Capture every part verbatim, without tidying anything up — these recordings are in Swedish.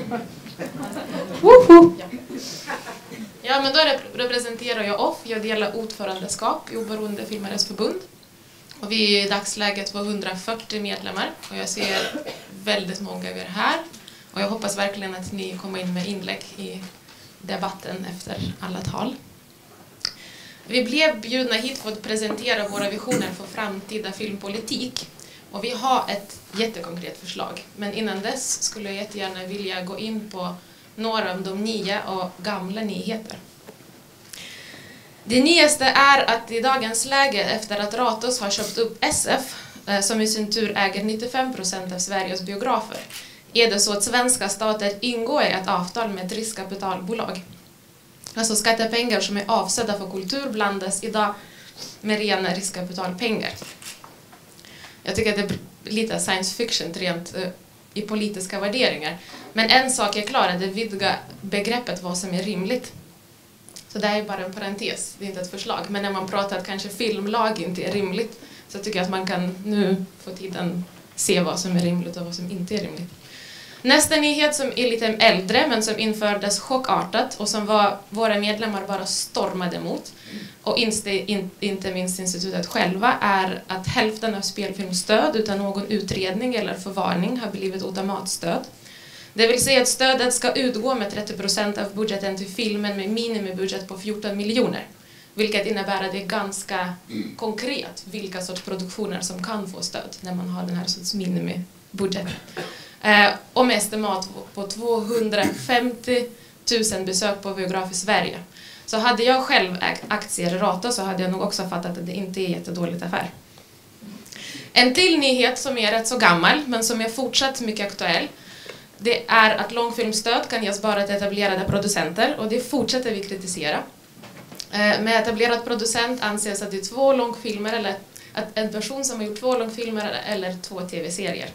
Ja, men då representerar jag O F. Jag delar ordförandeskap i Oberoende Filmares förbund. Och vi är i dagsläget tvåhundrafyrtio medlemmar. Och jag ser väldigt många av er här. Och jag hoppas verkligen att ni kommer in med inlägg i debatten efter alla tal. Vi blev bjudna hit för att presentera våra visioner för framtida filmpolitik. Och vi har ett jättekonkret förslag. Men innan dess skulle jag jättegärna vilja gå in på några av de nya och gamla nyheter. Det nyaste är att i dagens läge, efter att Ratos har köpt upp S F, som i sin tur äger nittiofem procent av Sveriges biografer, är det så att svenska stater ingår i ett avtal med ett riskkapitalbolag. Alltså skattepengar som är avsedda för kultur blandas idag med rena riskkapitalpengar. Jag tycker att det är lite science fiction rent uh, i politiska värderingar. Men en sak är klar, att det vidgar begreppet vad som är rimligt. Så det är bara en parentes, det är inte ett förslag. Men när man pratar att kanske filmlag inte är rimligt, så tycker jag att man kan nu få tiden se vad som är rimligt och vad som inte är rimligt. Nästa nyhet som är lite äldre men som infördes chockartat och som var, våra medlemmar bara stormade emot, och inte, in, inte minst institutet själva, är att hälften av spelfilmstöd utan någon utredning eller förvarning har blivit automatstöd. Det vill säga att stödet ska utgå med trettio procent av budgeten till filmen med minimibudget på fjorton miljoner. Vilket innebär att det är ganska konkret vilka sorts produktioner som kan få stöd när man har den här sorts minimibudget. Eh, och med estimat på tvåhundrafemtio tusen besök på biograf i Sverige. Så hade jag själv ägt aktier i Rata så hade jag nog också fattat att det inte är jättedåligt affär. En till nyhet som är rätt så gammal men som är fortsatt mycket aktuell, det är att långfilmstöd kan ges bara till etablerade producenter, och det fortsätter vi kritisera. Eh, med etablerad producent anses att det är två långfilmer eller att en person som har gjort två långfilmer eller två tv-serier.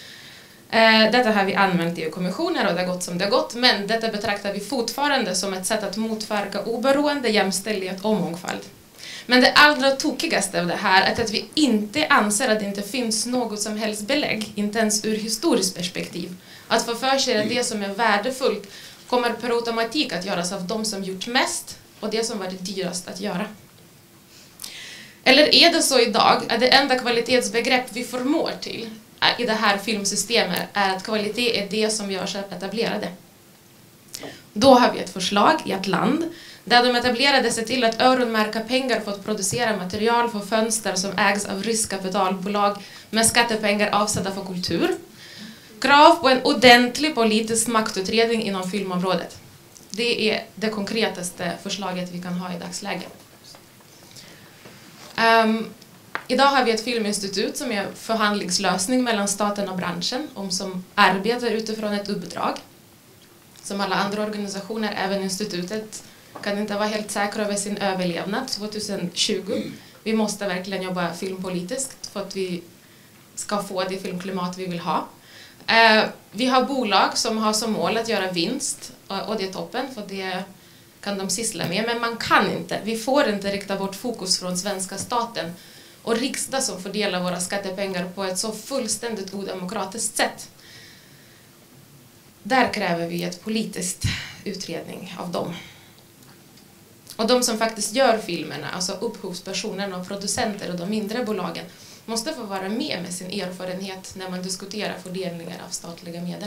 Eh, detta har vi använt i kommissioner och det har gått som det har gått, men detta betraktar vi fortfarande som ett sätt att motverka oberoende, jämställdhet och mångfald. Men det allra tokigaste av det här är att vi inte anser att det inte finns något som helst belägg, inte ens ur historiskt perspektiv, att få för sig att det som är värdefullt kommer per automatik att göras av de som gjort mest och det som var det dyrast att göra. Eller är det så idag att det enda kvalitetsbegrepp vi förmår till i det här filmsystemet är att kvalitet är det som görs etablerade? Då har vi ett förslag i ett land där de etablerade sig till att öronmärka pengar för att producera material för fönster som ägs av riskkapitalbolag med skattepengar avsedda för kultur. Krav på en ordentlig politisk maktutredning inom filmområdet. Det är det konkretaste förslaget vi kan ha i dagsläget. Um, idag har vi ett filminstitut som är förhandlingslösning mellan staten och branschen, om som arbetar utifrån ett uppdrag. Som alla andra organisationer, även institutet, kan inte vara helt säkra över sin överlevnad tjugohundratjugo. Vi måste verkligen jobba filmpolitiskt för att vi ska få det filmklimat vi vill ha. Eh, vi har bolag som har som mål att göra vinst, och det är toppen, för det kan de syssla med. Men man kan inte, vi får inte rikta vårt fokus från svenska staten och riksdag som fördelar våra skattepengar på ett så fullständigt odemokratiskt sätt. Där kräver vi ett politiskt utredning av dem. Och de som faktiskt gör filmerna, alltså upphovspersonerna och producenter och de mindre bolagen, måste få vara med med sin erfarenhet när man diskuterar fördelningar av statliga medel.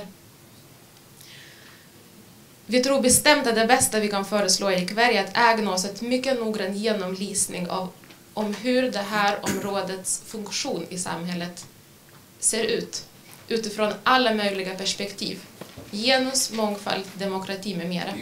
Vi tror bestämt att det bästa vi kan föreslå i Sverige är att ägna oss ett mycket noggrann genomlysning av om hur det här områdets funktion i samhället ser ut utifrån alla möjliga perspektiv. Genus, mångfald, demokrati med mera.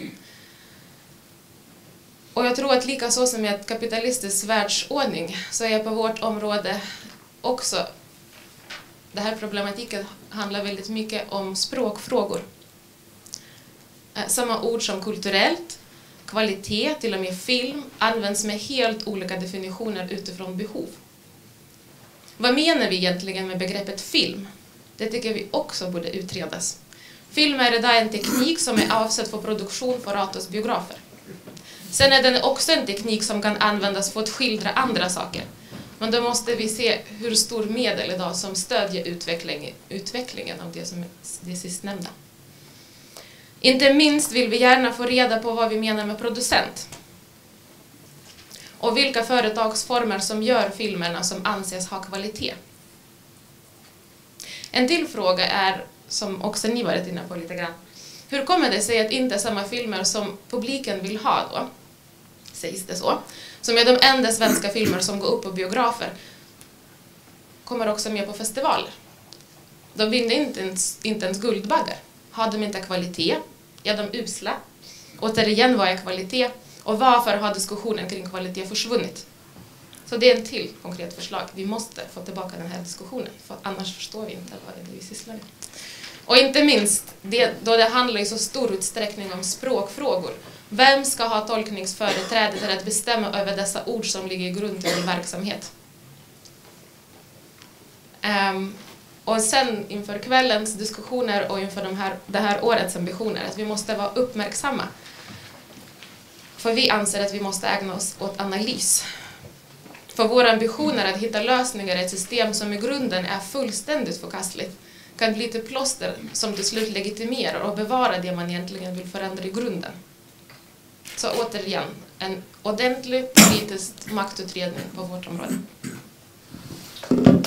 Och jag tror att lika så som i ett kapitalistisk världsordning så är på vårt område också, det här problematiken handlar väldigt mycket om språkfrågor. Samma ord som kulturellt, kvalitet, till och med film, används med helt olika definitioner utifrån behov. Vad menar vi egentligen med begreppet film? Det tycker vi också borde utredas. Film är idag en teknik som är avsedd för produktion för Ratos biografer. Sen är den också en teknik som kan användas för att skildra andra saker. Men då måste vi se hur stor medel idag som stödjer utveckling, utvecklingen av det som är det sistnämnda. Inte minst vill vi gärna få reda på vad vi menar med producent. Och vilka företagsformer som gör filmerna som anses ha kvalitet. En till fråga är, som också ni varit inne på lite grann, hur kommer det sig att inte samma filmer som publiken vill ha då, sägs det så, som är de enda svenska filmer som går upp på biografer, kommer också med på festivaler? De vinner inte ens, inte ens Guldbaggar. Har de inte kvalitet? Är de usla? Återigen, vad är kvalitet? Och varför har diskussionen kring kvalitet försvunnit? Så det är en till konkret förslag. Vi måste få tillbaka den här diskussionen, för annars förstår vi inte vad det är vi sysslar med. Och inte minst, det, då det handlar i så stor utsträckning om språkfrågor. Vem ska ha tolkningsföreträde till att bestämma över dessa ord som ligger i grund till verksamhet? Um, och sen inför kvällens diskussioner och inför de här, det här årets ambitioner, att vi måste vara uppmärksamma. För vi anser att vi måste ägna oss åt analys. För våra ambitioner att hitta lösningar i ett system som i grunden är fullständigt förkastligt kan bli till plåster som till slut legitimerar och bevarar det man egentligen vill förändra i grunden. Så återigen, en ordentlig politisk maktutredning på vårt område.